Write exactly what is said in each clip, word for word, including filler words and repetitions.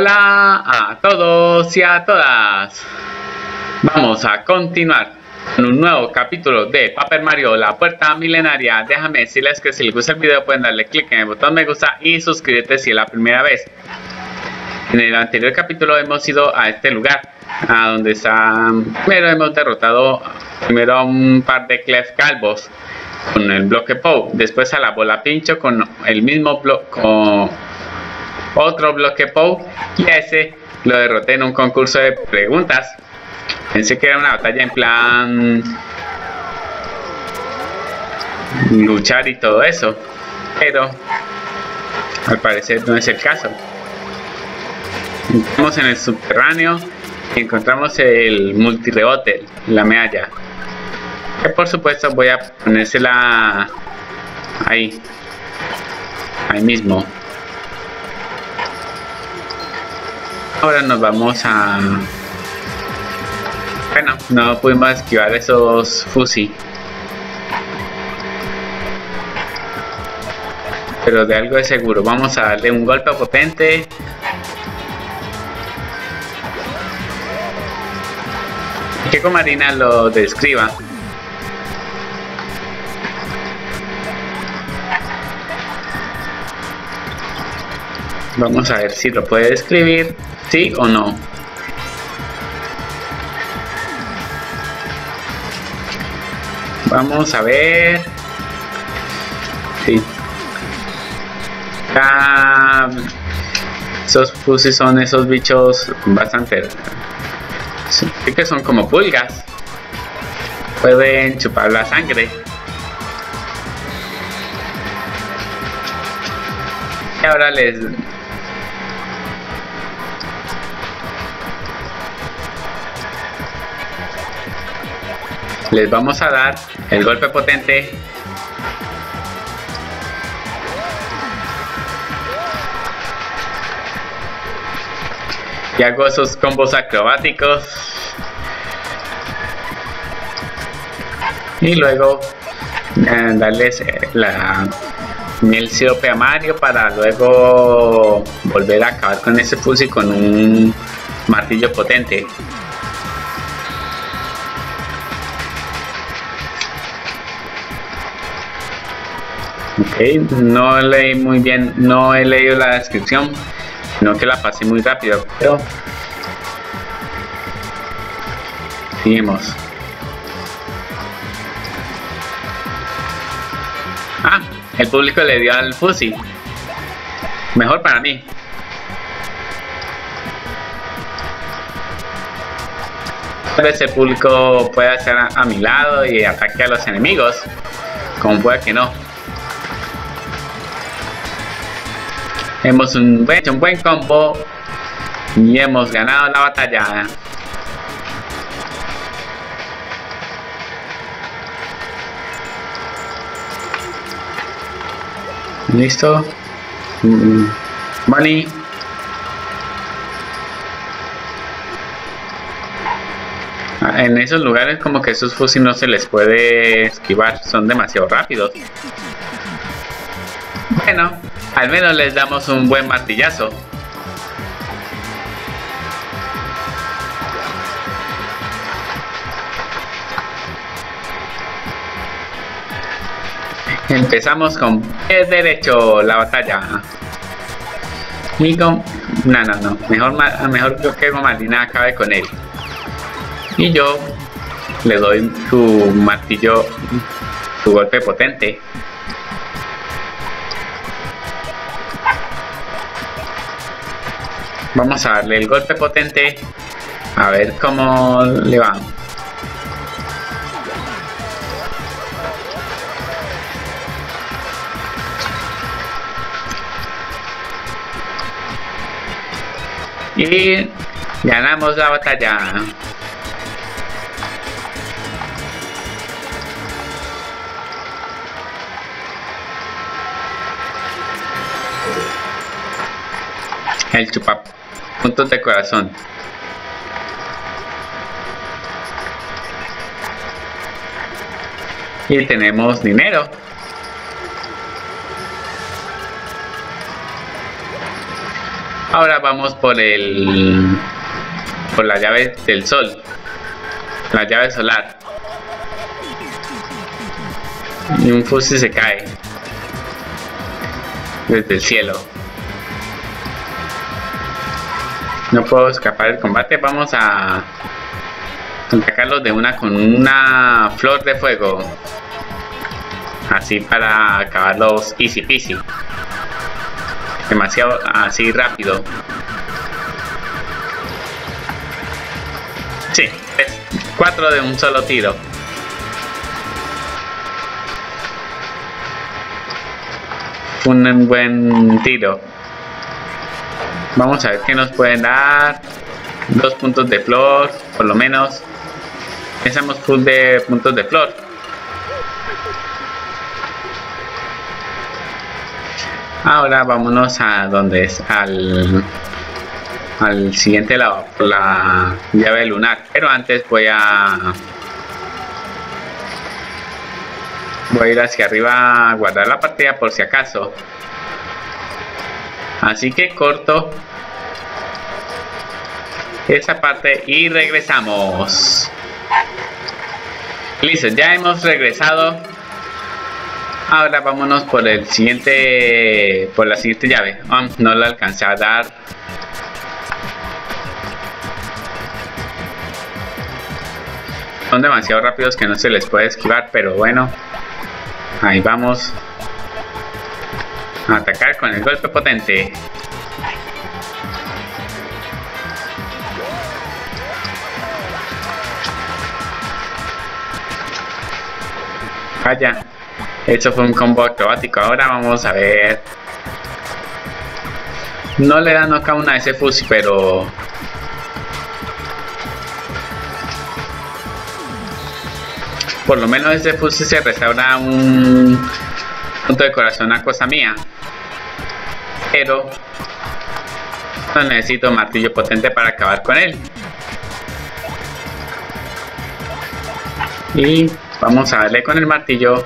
Hola a todos y a todas. Vamos a continuar con un nuevo capítulo de Paper Mario, la puerta milenaria. Déjame decirles que si les gusta el video pueden darle clic en el botón me gusta y suscribirte si es la primera vez. En el anterior capítulo hemos ido a este lugar, a donde está... Primero hemos derrotado primero a un par de Clef calvos con el bloque Pou. Después a la bola pincho con el mismo bloque, con otro bloque Pou. Y a ese lo derroté en un concurso de preguntas. Pensé que era una batalla en plan luchar y todo eso, pero al parecer no es el caso. Entramos en el subterráneo y encontramos el multirebote, la medalla, que por supuesto voy a ponérsela ahí, ahí mismo. Ahora nos vamos a... Bueno, no pudimos esquivar esos fusi, pero de algo es seguro. Vamos a darle un golpe potente. Que Comarina lo describa. Vamos a ver si lo puede describir, sí o no. Vamos a ver. Sí. Ah, esos fusis son esos bichos bastante... Sí, que son como pulgas. Pueden chupar la sangre. Y ahora les... Les vamos a dar el golpe potente. Y hago esos combos acrobáticos. Y luego eh, darles eh, la miel sirope a Mario para luego volver a acabar con ese fusil con un martillo potente. Ok, no leí muy bien, no he leído la descripción, sino que la pasé muy rápido, pero seguimos. Ah, el público le dio al fusil. Mejor para mí. Tal vez el público pueda estar a, a mi lado y ataque a los enemigos, como puede que no. Hemos un buen, hecho un buen combo y hemos ganado la batalla. Listo. Mm, Bunny. En esos lugares como que esos fusiles no se les puede esquivar, son demasiado rápidos. Bueno, al menos les damos un buen martillazo. Empezamos con pie derecho la batalla. Y con... No, no, no. Mejor, mejor que Comarina acabe con él. Y yo le doy su martillo, su golpe potente. Vamos a darle el golpe potente, a ver cómo le va. Y ganamos la batalla. El chupa puntos de corazón. Y tenemos dinero. Ahora vamos por el por la llave del sol, la llave solar. Y un fusil se cae desde el cielo. No puedo escapar del combate. Vamos a atacarlos de una con una flor de fuego, así para acabarlos easy peasy, demasiado así rápido. Sí, es cuatro de un solo tiro. Fue un buen tiro. Vamos a ver qué nos pueden dar. Dos puntos de flor, por lo menos. Empezamos full de puntos de flor. Ahora vámonos a donde es al al siguiente lado, la llave lunar. Pero antes voy a voy a ir hacia arriba a guardar la partida por si acaso. Así que corto esa parte y regresamos. Listo, ya hemos regresado. Ahora vámonos por el siguiente, por la siguiente llave. Oh, no la alcancé a dar. Son demasiado rápidos que no se les puede esquivar, pero bueno, ahí vamos a atacar con el golpe potente. Vaya, eso fue un combo acrobático. Ahora vamos a ver. No le da knockout a ese fusil, pero por lo menos ese fusil se restaura un punto de corazón a cosa mía. Pero no necesito martillo potente para acabar con él. Y vamos a darle con el martillo.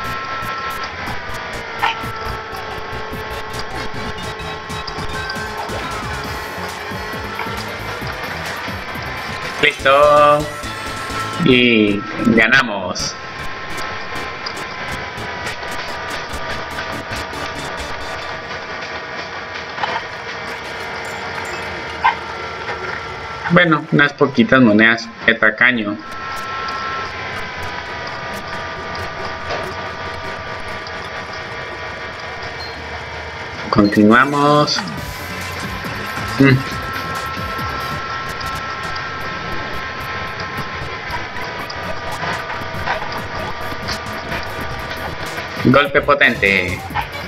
Listo. Y ganamos. Bueno, unas poquitas monedas de tacaño. Continuamos. Mm. Golpe potente.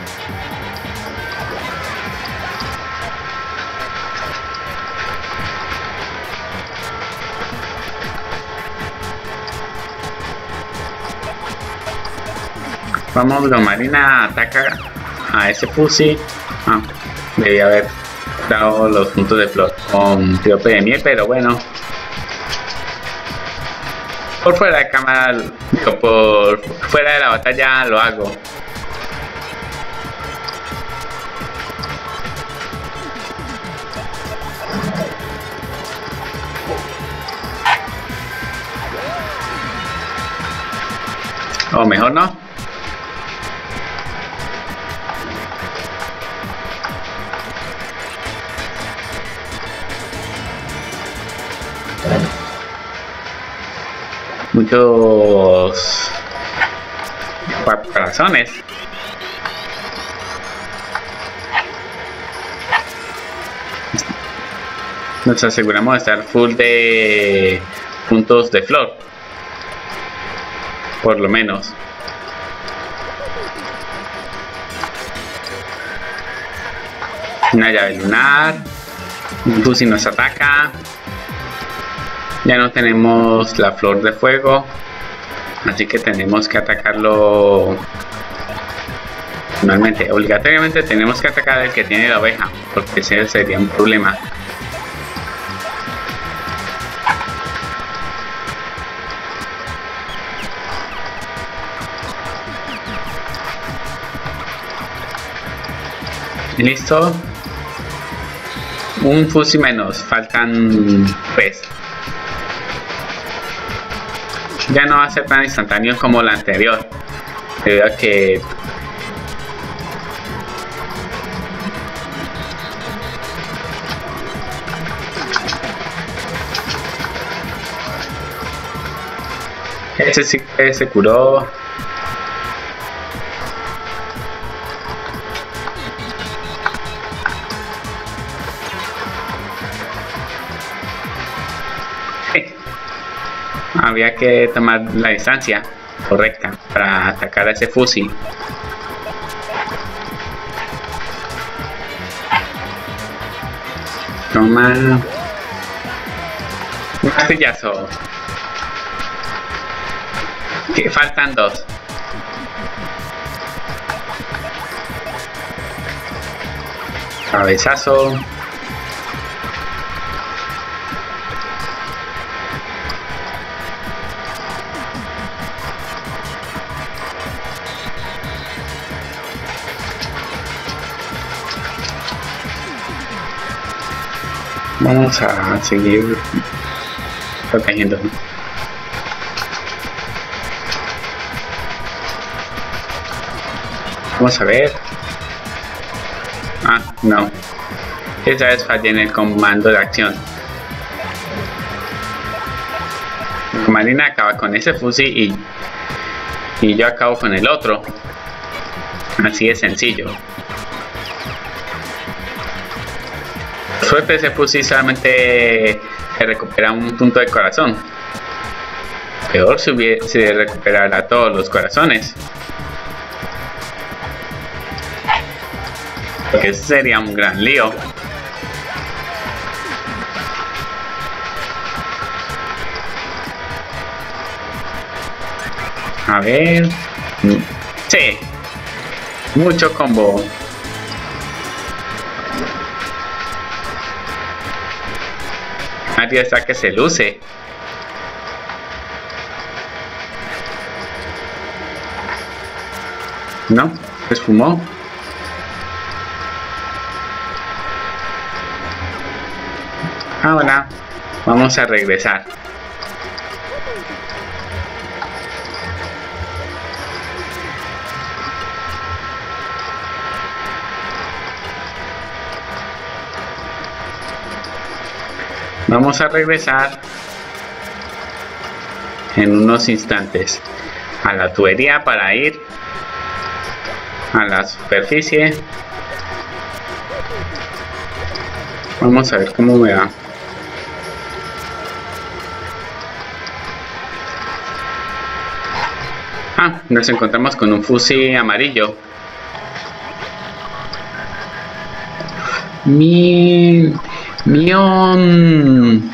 Vamos, la marina ataca a ese fusil. Ah, debí haber dado los puntos de flor con tiro de miel, pero bueno. Por fuera de cámara, digo, por fuera de la batalla lo hago. O mejor no. Muchos corazones. Nos aseguramos de estar full de puntos de flor, por lo menos. Una llave lunar. Un fusil nos ataca. Ya no tenemos la flor de fuego, así que tenemos que atacarlo normalmente. Obligatoriamente tenemos que atacar al que tiene la oveja, porque ese sería un problema. Listo. un fusil menos, faltan tres. Ya no va a ser tan instantáneo como la anterior, debido a que ese sí que se curó. Había que tomar la distancia correcta para atacar a ese fusil. Toma un castillazo. Que faltan dos. Cabezazo. Vamos a seguir protegiendo. Vamos a ver. Ah, no. Esta vez fallé en el comando de acción. Marina acaba con ese fusil y, y yo acabo con el otro. Así de sencillo. Suerte, ese fusil solamente se recupera un punto de corazón. Peor si hubiese recuperara todos los corazones, porque eso sería un gran lío. A ver. Sí. Mucho combo. Nadie está que se luce. No, se esfumó. Ahora vamos a regresar. Vamos a regresar en unos instantes a la tubería para ir a la superficie. Vamos a ver cómo me va. Ah, nos encontramos con un fusil amarillo. Mi... Mion.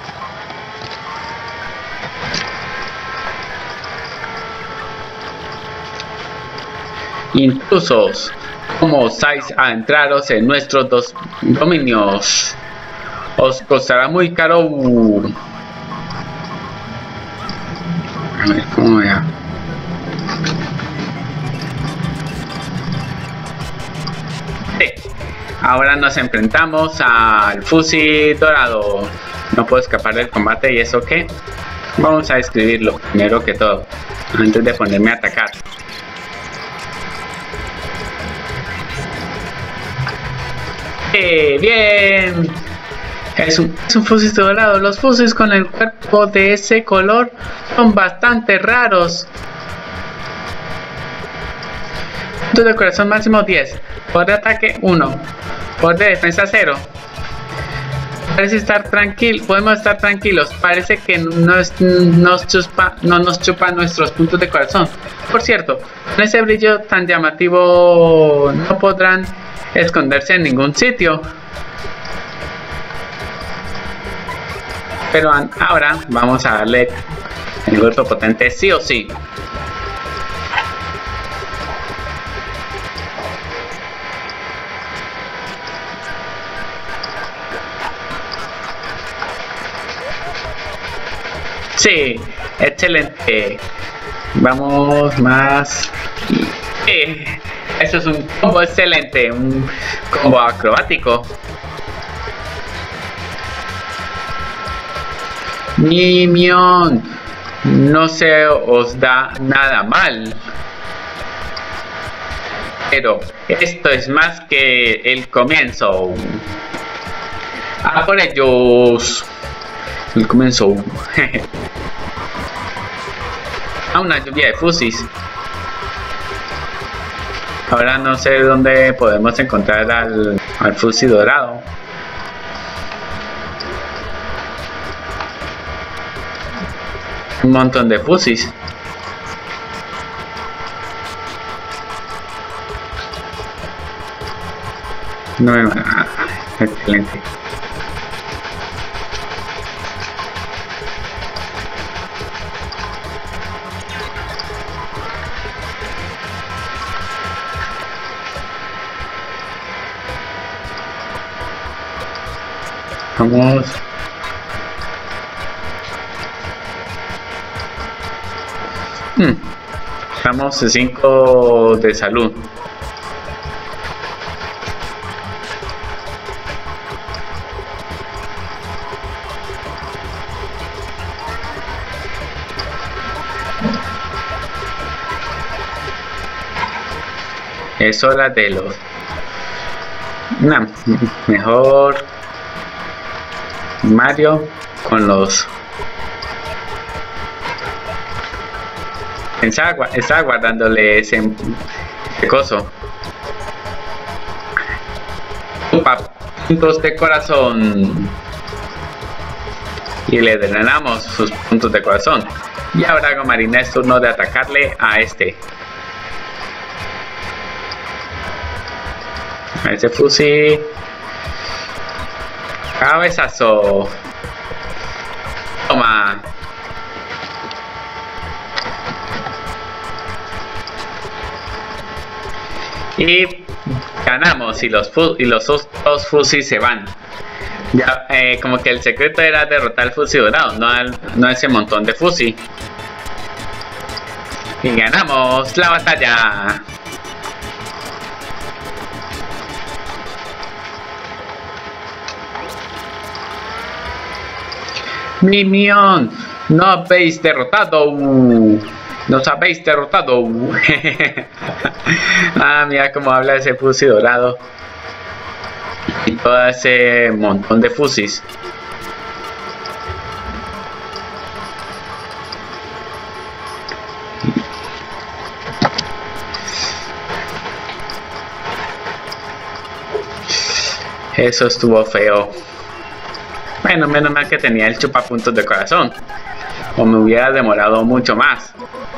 Intrusos, ¿cómo osáis adentraros en nuestros dos dominios? Os costará muy caro. A ver cómo vea. Ahora nos enfrentamos al fusil dorado. No puedo escapar del combate. ¿Y eso qué? Vamos a escribirlo primero que todo, antes de ponerme a atacar. ¡Eh! ¡Bien! Es un, es un fusil dorado. Los fusiles con el cuerpo de ese color son bastante raros. Punto de corazón máximo diez. Poder de ataque uno. Poder de defensa cero. Parece estar tranquilo. Podemos estar tranquilos. Parece que nos, nos chupa, no nos chupa nuestros puntos de corazón. Por cierto, con ese brillo tan llamativo no podrán esconderse en ningún sitio. Pero ahora vamos a darle el golpe potente sí o sí. Sí, excelente. Vamos más. Eh, eso es un combo excelente, un combo acrobático. Minion, no se os da nada mal. Pero esto es más que el comienzo. A por ellos. El comienzo. A una lluvia de fusis. Ahora no sé dónde podemos encontrar al, al fusi dorado. Un montón de fusis. No me ah, excelente. Vamos. Hmm. Estamos cinco de salud. Es hora de los... No, mejor Mario con los... Estaba, estaba guardándole ese, ese coso. Upa, puntos de corazón. Y le drenamos sus puntos de corazón. Y ahora Gomarina es turno de atacarle a este. A ese fusil. Cabezazo. Toma. Y ganamos y los, y los dos fusis se van. Ya, eh, como que el secreto era derrotar al fusil dorado, no, al, no ese montón de fusil. Y ganamos la batalla. Minion, no habéis derrotado. Nos habéis derrotado. Ah, mira cómo habla ese fusil dorado. Y todo ese montón de fusis. Eso estuvo feo. Bueno, menos mal que tenía el chupapuntos de corazón. O me hubiera demorado mucho más.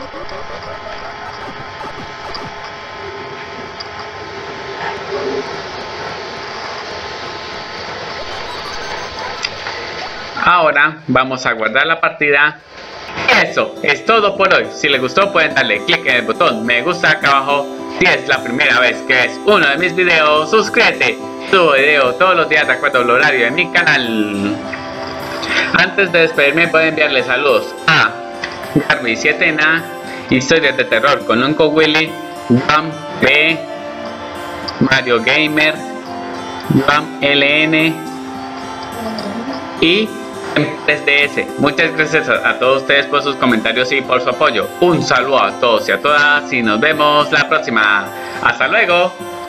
Ahora vamos a guardar la partida. Eso es todo por hoy. Si les gustó pueden darle clic en el botón me gusta acá abajo. Si es la primera vez que ves uno de mis videos, suscríbete. Subo video todos los días de acuerdo al horario de mi canal. Antes de despedirme puedo enviarle saludos a Garby siete N A, Historias de Terror con Uncle Willy, Bam P, Mario Gamer, Bam L N y tres D S. Muchas gracias a, a todos ustedes por sus comentarios y por su apoyo. Un saludo a todos y a todas y nos vemos la próxima. Hasta luego.